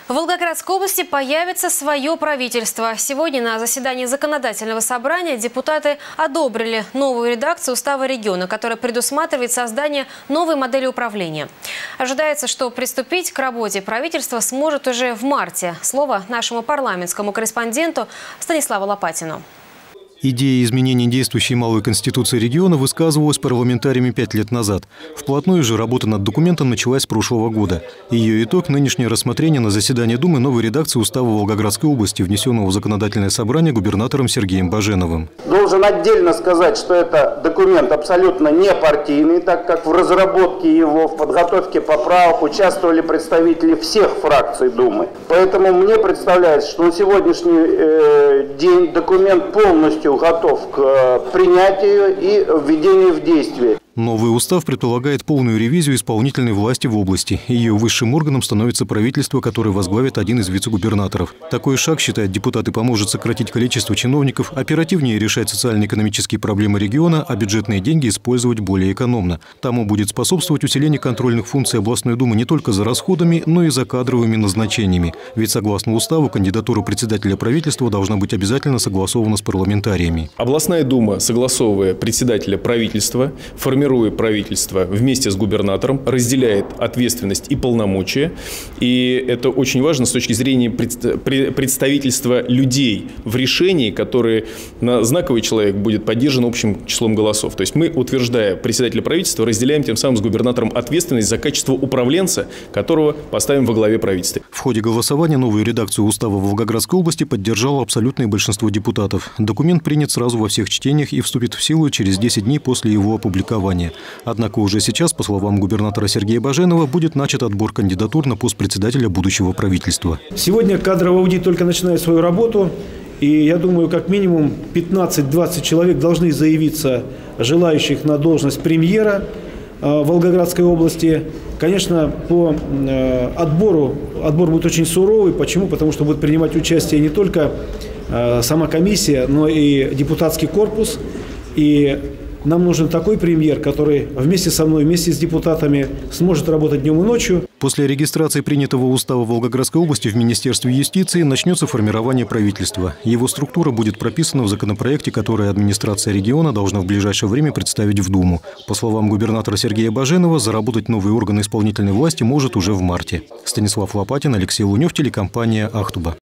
В Волгоградской области появится свое правительство. Сегодня на заседании законодательного собрания депутаты одобрили новую редакцию устава региона, которая предусматривает создание новой модели управления. Ожидается, что приступить к работе правительства сможет уже в марте. Слово нашему парламентскому корреспонденту Станиславу Лопатину. Идея изменения действующей малой конституции региона высказывалась парламентариями 5 лет назад. Вплотную же работа над документом началась с прошлого года. Ее итог – нынешнее рассмотрение на заседании Думы новой редакции устава Волгоградской области, внесенного в законодательное собрание губернатором Сергеем Баженовым. Должен отдельно сказать, что это документ абсолютно не партийный, так как в разработке его, в подготовке поправок участвовали представители всех фракций Думы. Поэтому мне представляется, что на сегодняшний день документ полностью готов к принятию и введению в действие. Новый устав предполагает полную ревизию исполнительной власти в области. Ее высшим органом становится правительство, которое возглавит один из вице-губернаторов. Такой шаг, считают депутаты, поможет сократить количество чиновников, оперативнее решать социально-экономические проблемы региона, а бюджетные деньги использовать более экономно. Тому будет способствовать усиление контрольных функций областной думы не только за расходами, но и за кадровыми назначениями. Ведь согласно уставу кандидатура председателя правительства должна быть обязательно согласована с парламентариями. Областная дума, согласовывая председателя правительства, формирует правительство вместе с губернатором, разделяет ответственность и полномочия. И это очень важно с точки зрения представительства людей в решении, которые на знаковый человек будет поддержан общим числом голосов. То есть мы, утверждая председателя правительства, разделяем тем самым с губернатором ответственность за качество управленца, которого поставим во главе правительства. В ходе голосования новую редакцию устава Волгоградской области поддержало абсолютное большинство депутатов. Документ принят сразу во всех чтениях и вступит в силу через 10 дней после его опубликования. Однако уже сейчас, по словам губернатора Сергея Баженова, будет начат отбор кандидатур на пост председателя будущего правительства. Сегодня кадровый аудит только начинает свою работу. И я думаю, как минимум 15-20 человек должны заявиться, желающих на должность премьера Волгоградской области. Конечно, по отбор будет очень суровый. Почему? Потому что будет принимать участие не только сама комиссия, но и депутатский корпус. И нам нужен такой премьер, который вместе со мной, вместе с депутатами сможет работать днем и ночью. После регистрации принятого устава Волгоградской области в Министерстве юстиции начнется формирование правительства. Его структура будет прописана в законопроекте, который администрация региона должна в ближайшее время представить в Думу. По словам губернатора Сергея Баженова, заработать новый орган исполнительной власти может уже в марте. Станислав Лопатин, Алексей Лунев, телекомпания «Ахтуба».